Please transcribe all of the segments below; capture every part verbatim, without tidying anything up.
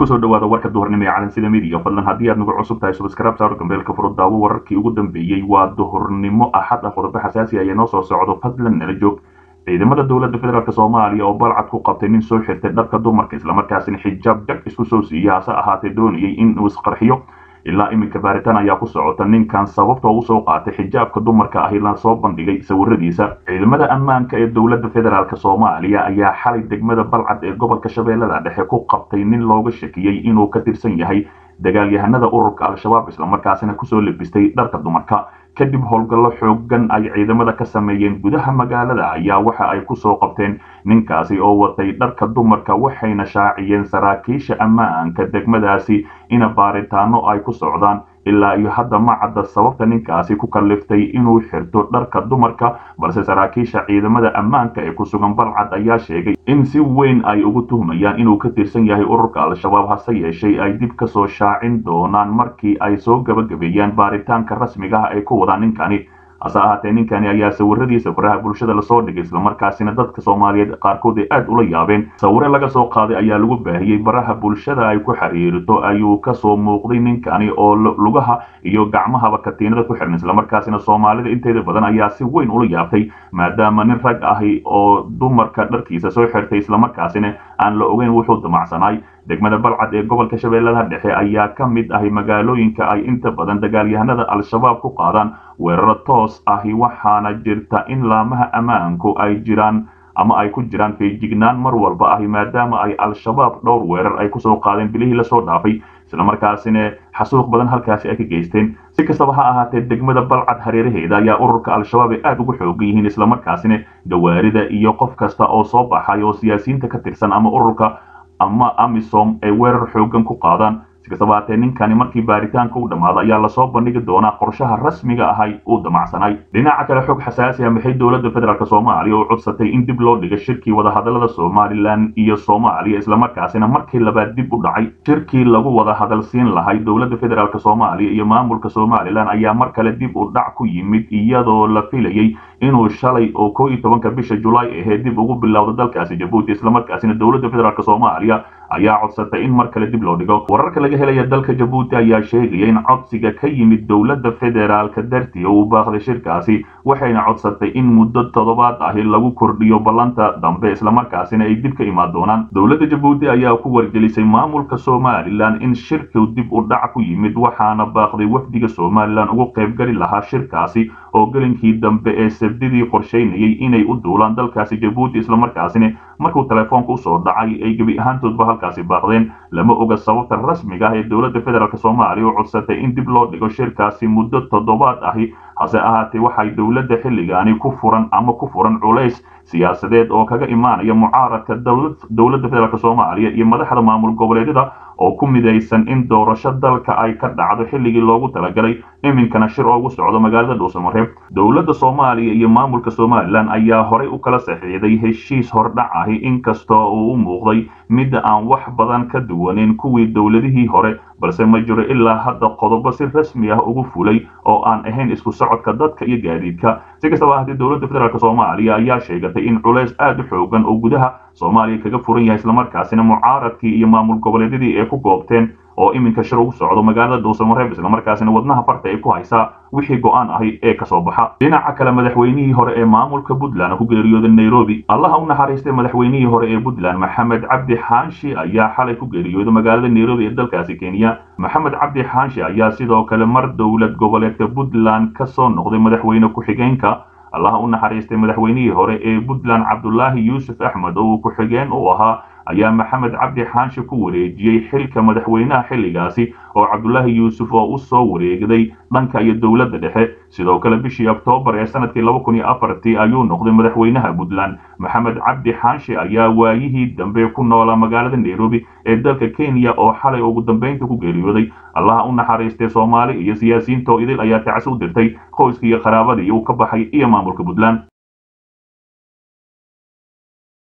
kusoo dhawaada warka duhurnimo ee caalamsida midiga fadlan haddii aad nagu cusub tahay subscribe saar gambeelka furo daawo wararkii ugu dambeeyey waa duhurnimo axad ah qodobo xasaasi ah ee noo soo socdo fadlan nala joog ciidamada dowladda federaalk soomaaliya oo balcad ku qabtay nin soo xirtay dharka dumarka islamarkaasina xijaab jag isku soo siiyay hase ahaatee doonayay in uu isqarxiyo ilaa iminka baaritaan ayaa ku socota ninkan sababta uu soo qaatay xijaabka dumarka ah la soo bandhigay sawiradiisa ciidamada ammaanka ee dowladda federaalk soomaaliya ayaa xalay degmada balcad ee gobolka shabeellada dhexe ku qabtay nin looga shakiyey inuu ka tirsan yahay dagaalyahanada ururka al-shabaab islamarkaasina kusoo lebistay dharka dumarka kadib howlgallo xoogan ay ciidamada ka sameeyeen gudaha magaalada ayaa waxa ay kusoo qabteen ninkaasi oo watay dharka dumarka waxayna shaaciyeen saraakiisha ammaanka degmadaasi ina baaritaano ay ku socdaan ilaa iyo hadda ma cadda sababta ninkaasi ku kalliftay inuu xirto dharka dumarka balse saraakiisha ciidamada ammaanka ee ku sugan balcad ayaa sheegay in si weyn ay ugu tuhmayaan inuu ka tirsan yahay ururka al-shabaab hase yeeshee ay dib ka soo shaacin doonaan markii ay soo gabagabeeyaan baaritaanka rasmiga ah ay ku wadaan ninkani hase ahaatee ninkani ayaa sawiradiisa faraha bulshada lasoo dhigay islamarkaasina dadka soomaaliyeed qaarkood ay aad ula yaabeen sawire laga soo qaaday ayaa lagu baahiyey baraha bulshada ay ku xiriirto ayuu kasoo muuqday ninkani oo lugaha iyo gacmahaba katiinada ku xiran islamarkaasina soomaalida inteeda badan ayaa si weyn ula yaabtay maadaama nin rag ahi oo dumarka dharkiisa soo xirtay islamarkaasina aan la ogeyn wuxuu damacsanay degmada balcad ee gobolka shabeellada dhexe ayaa ka mid ahi magaalooyinka ay inta badan dagaalyahanada al-shabaab ku qaadaan weeraro toos ahi waxaana jirta in laamaha ammaanku ay jiraan ama ay ku jiraan feejignaan mar walba ahi maadaama ay al-shabaab dhowr weerar ay kusoo qaadeen bilihii lasoo dhaafay islamarkaasina xasuuq badan halkaasi ay ka geysteen si kastaba ha ahaatee degmada balcad hareeraheeda ayaa ururka al-shabaab ay aad ugu xoogan yihiin islamarkaasina gawaarida iyo qof kasta oo soo baxay oo siyaasiyiinta ka tirsan ama ururka ama amisom ay weerar xoogan ku qaadaan si kastaba haatee ninkani markii baaritaanka u dhammaado ayaa lasoo bandhigi doonaa qorshaha rasmiga ahay uu damacsanay dhinaca kale xog xasaasi ah maxay dowladda federaalk soomaaliya u codsatay in dib loo dhiga shirkii wadahadalada somalilan iyo soomaaliya islamarkaasina markii labaad dib u dhacay shirkii lagu wada hadalsiin lahay dowladda federaalk soomaaliya iyo maamulka somalilan ayaa mar kale dib u dhac ku yimid iyadoo la filayey inuu shalay oo koo iyo tobanka bisha julaay ahee dib ugu bilowda dalkaasi jabuuti islamarkaasina dowladda federaalk soomaaliya ayaa codsatay in mar kale dib loo dhigo wararka laga helaya dalka jabuuti ayaa sheegaya in codsiga ka yimid dowladda federaalka dartii uu baaqday shirkaasi waxayna codsatay in muddo toddobaad ahi lagu kordhiyo ballanta dambe islamarkaasina ay dib ka imaan doonaan dowladda jabuuti ayaa ku wargelisay maamulka somalilan in shirku dib u dhac ku yimid waxaana baaqday wafdiga somalilan ugu qaybgali lahaa shirkaasi oo gelinkii dambe ee sabdidii qorshaynayay inay u duulaan dalkaasi jabuuti islamarkaasina markuu telefoonka usoo dhacay ay gebi ahaantoodba halkaasi baaqdeen lama oga sababta rasmiga ah ee dowladda federaalk soomaaliya u codsatay in dib loo dhigo shirkaasi muddo toddobaad ahi hase ahaatee waxay dowladda xilligaani ku furan ama ku furan culays siyaasadeed oo kaga imaanaya mucaaradka dowladda federaalk soomaaliya iyo madaxda maamul goboleedyada oo ku midaysan in doorasho dalka ay ka dhacdo xilligii loogu talagalay iminkana shir oogu socdo magaalada dhuusamareeb dowladda soomaaliya iyo maamulka somalilan ayaa horey u kala saxiixday heshiis hordhac ahi inkastoo uu u muuqday mid aan wax badan ka duwaneyn kuwii dowladihii hore balse ma jiro ilaa hadda qodobo si rasmi ah ugu fulay oo aan ahayn isku socodka dadka iyo gaadiidka si kastaba haddii dowladda federaalk soomaaliya ayaa sheegatay in culays aad u xoogan oo gudaha soomaaliya kaga furan yahay islamarkaasina mucaaradkii iyo maamul goboleedyadii ay ku goobteen oo iminka shir ugu socdo magaalada dhuusamareeb islamarkaasina wadnaha farta ay ku haysaa wixii go-aan ahi ee kasoo baxa dhinaca kale madaxweynihii hore ee maamulka puntland ku geeriyooday nairobi allaha u naxariistay madaxweynihii hore ee puntland maxamed cabdi xaanshi ayaa xalay ku geeriyooday magaalada nairobi ee dalkaasi kenya maxamed cabdi xaanshi ayaa sidoo kale mar dowlad goboleedka puntland kasoo noqday madaxweyne ku-xigeenka allaha u naxariistay madaxweynihii hore ee puntland cabdulaahi yuusuf axmed oo uu ku-xigeen u ahaa ayaa maxamed cabdi xaanshi ku wareejiyey xilka madaxweynaha xilligaasi oo cabdulaahi yuusuf oo u soo wareegday dhanka iyo dowladda dhexe sidoo kale bishii oktoobar ee sanadkii laba kun iyo afartii ayuu noqday madaxweynaha puntland maxamed cabdi xaanshi ayaa waayihii dambe ku noolaa magaalada nairobi ee dalka kenya oo xalay ugu dambeynta ku geeriyooday allaha u naxariistay soomaali iyo siyaasiyiinta oo idil ayaa tacsi u dirtay qoyskii iyo qaraabadii uu ka baxay iyo maamulka puntland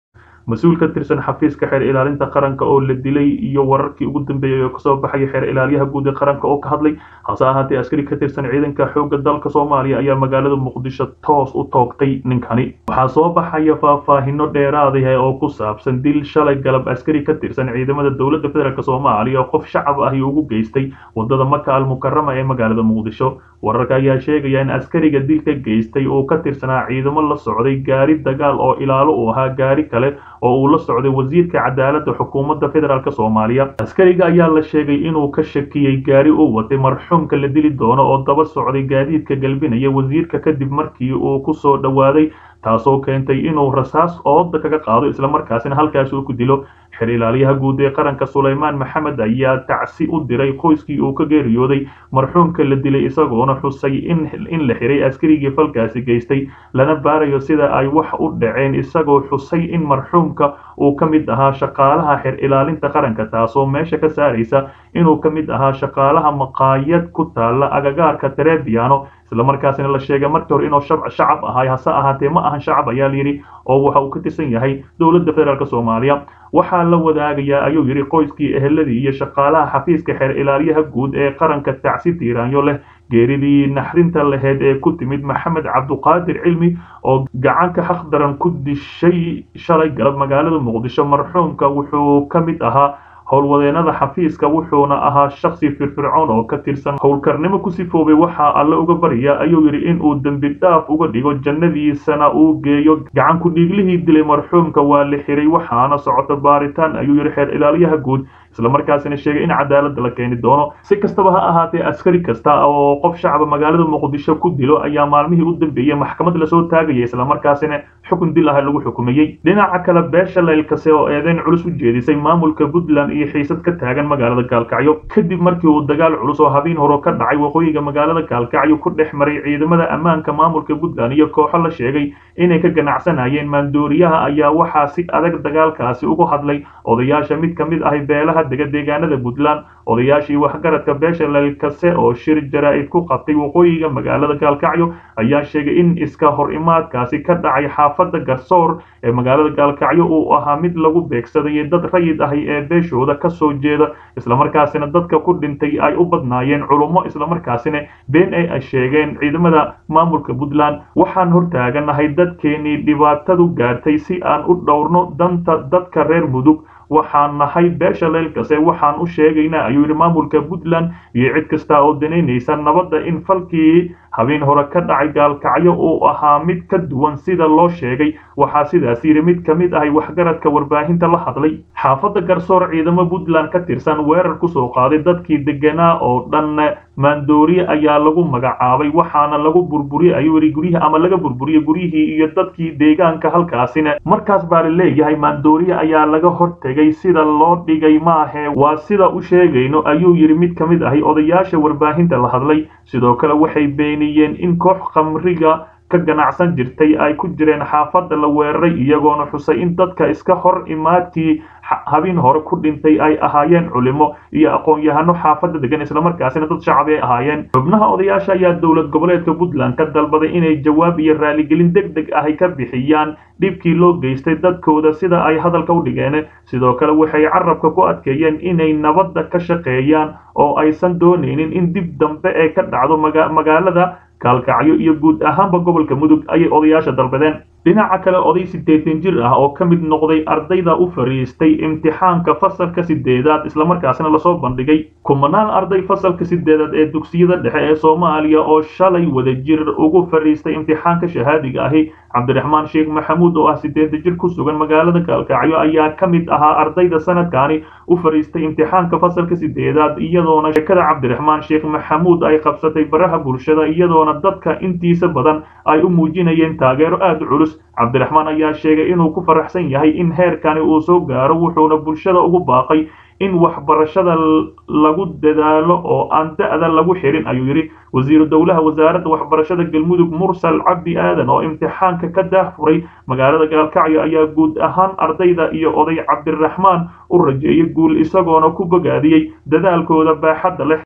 mas-uul ka tirsan xafiiska xeer ilaalinta qaranka oo la dilay iyo wararkii ugu dambeeyay oo kasoo baxaya xeer ilaaliyaha guud ee qaranka oo ka hadlay hase ahaatee askari ka tirsan ciidanka xoogga dalka Soomaaliya ayaa magaalada Muqdisho toos u toogtay ninkani waxaa soo baxaya faahfaahino dheeraad ah oo ku saabsan dil shalay galab askari ka tirsan ciidamada dowladda federaalk Soomaaliya oo qof shacab ah ugu geystay wadada Maka al-Mukarrama ee magaalada Muqdisho wararka ayaa sheegaya in askariga dilka geystay oo ka tirsanaa ciidamo la socday gaari dagaal oo ilaalo u ahaa gaari kale oo uu la socday wasiirka cadaaladda xukuumadda federaalk Soomaaliya askariga ayaa la sheegay inuu ka shakiyay gaari uu watay marxuumka la dili doono oo daba socday gaadiidka galbinaya wasiirka kadib markii uu ku soo dhawaaday taasoo keentay inuu rasaas ooda kaga qaado isla markaasina halkaas uu ku dilo xeer ilaaliyaha guud ee qaranka Suleymaan Maxamed ayaa tacsi u diray qoyskii uu ka geeriyooday marxuumka la dilay isagoona xusay in in la xiray askarigii falkaasi geystay lana baarayo sida ay wax u dhaceen isagoo xusay in marxuumka uu ka mid ahaa shaqaalaha xeer ilaalinta qaranka taasoo meesha ka saaraysa inuu ka mid ahaa shaqaalaha maqaayad ku taala agagaarka Trebiano isla markaasina la sheegay markii hore inuu shacab ahaa hase ahaatee ma ahan shacab ayaa la yiri oo waxa uu ka tirsan yahay dowladda federaalk Soomaaliya waxaa la wadaagayaa ayuu yiri qoyskii eheladii iyo shaqaalaha xafiiska xeer ilaaliyaha guud ee qaranka tacsi tiiraanyo leh geeridii naxrinta lahayd ee ku timid Maxamed Cabduqaadir Cilmi oo gacanka xaq daran ku dishay shalay galab magaalada Muqdisho marxuumka wuxuu ka mid ahaa howlwadeenada xafiiska wuxuuna ahaa shakhsi firfircoon oo ka tirsan howlkarnimo ku sifoobay waxa alla uga bariya ayuu yiri in uu dambi dhaaf uga dhigo jannadiisana uu geeyo gacan ku dhiiglihii dilay marxuumka waa la xiray waxaana socota baaritaan ayuu yiri xeer ilaaliyaha guud isla markaasina sheegay in cadaalad la keeni doono si kastaba ha ahaatee askari kasta oo qof shacab magaalada Muqdisho ku dilo ayaa maalmihii u dambeeyay maxkamad la soo taagay isla markaasina xukun dil ah lagu xukumayay dhinaca kale beesha leelkase oo eedeyn culus u jeedisay maamulka Puntland iyo xiisad ka taagan magaalada Gaalkacyo kadib markii uu dagaal culus oo habeen hore ka dhacay waqooyiga magaalada Gaalkacyo ku dhex maray ciidamada ammaanka maamulka Puntland iyo kooxo la sheegay inay ka ganacsanayeen maandooriyaha ayaa waxaa si adag dagaalkaasi ugu hadlay odayaasha mid kamid ah beelaha deegaanada Puntland odayaashii waxgaradka beesha leelkase oo shir jaraa'id ku qabtay waqooyiga magaalada Gaalkacyo ayaa sheegay in iska hor imaadkaasi ka dhacay xaafadda Garsoor ee magaalada Gaalkacyo uu ahaa mid lagu beegsaday dad rayid ah ee beeshooda ka soo jeeda isla markaasina dadka ku dhintay ay u badnaayeen culummo isla markaasina been ay sheegeen ciidamada maamulka Puntland waxaan hortaaganahay dadkeenii dhibaatadu gaartay si aan u dhowrno danta dadka reer Mudug waxaan nahay beesha leelkase waxaan u sheegaynaa ayuu yiri maamulka Puntland iyo cid kasta oo daneynaysa nabadda in falkii habeen hore ka dhacay Gaalkacyo uu ahaa mid ka duwan sida loo sheegay waxaa sidaas yiri mid kamid ah waxgaradka warbaahinta la hadlay xaafadda Garsoor ciidamo Puntland ka tirsan weerar ku soo qaaday dadkii deganaa oo dhan maandooriye ayaa lagu magacaabay waxaana lagu burburiyay ayuu yiri guriyaha ama laga burburiyay guriyihii iyo dadkii deegaanka halkaasina markaas baa la leeyahay maandooriye ayaa laga hortagay sida loo dhigay maahe waa sida u sheegayno ayuu yiri mid kamid ah odayaasha warbaahinta la hadlay sidoo kale waxay beeniyeen in koox khamriga ka ganacsan jirtay ay ku jireen xaafadda la weeraray iyagoona xusay in dadka iska hor imaadkii habeen hore ku dhintay ay ahaayeen culimo iyo aqoon-yahano xaafadda degan isla markaasina dad shacab ay ahaayeen xubnaha odayaasha ayaa dowlad goboleedka Puntland ka dalbaday inay jawaab iyo raaligelin degdeg ah ka bixiyaan dhibkii loo geystay dadkooda sida ay hadalka u dhigeen sidoo kale waxay carabka ku adkeeyeen inay nabadda ka shaqeeyaan oo aysan doonaynin in dib dambe ee ka dhacdo magaalada Gaalkacyo iyo guud ahaanba gobolka Mudug ay odayaasha dalbadeen dhinaca kale oday sideetan jir ah oo ka mid noqday ardayda u fariistay imtixaanka fasalka sideedaad isla markaasina la soo bandhigay kumanaan arday fasalka sideedaad ee dugsiyada dhexe ee Soomaaliya oo shalay wada jir ugu fariistay imtixaanka shahaadiga ah Cabdiraxmaan Sheekh Maxamuud oo ah sideetan jir ku sugan magaalada Gaalkacyo ayaa ka mid ahaa ardayda sanadkaani u fariistay imtixaanka fasalka sideedaad iyadoona sheekada Cabdiraxmaan Sheekh Maxamuud ay qabsatay baraha bulshada iyadoona dadka intiisa badan ay u muujinayeen taageero aad u culus Cabdiraxmaan ayaa sheegay inuu ku faraxsan yahay in heerkani uu soo gaaro wuxuuna bulshada ugu baaqay in waxbarashada lagu dadaalo oo aan da'da lagu xirin ayuu yiri wasiir dawlaha wasaaradda waxbarashada Galmudug Mursal Cabdi Aadan oo imtixaanka ka daahfuray magaalada Gaalkacyo ayaa guud ahaan ardayda iyo oday Cabdiraxmaan u rajeeyay guul isagoona ku bogaadiyay dadaalkooda baaxadda leh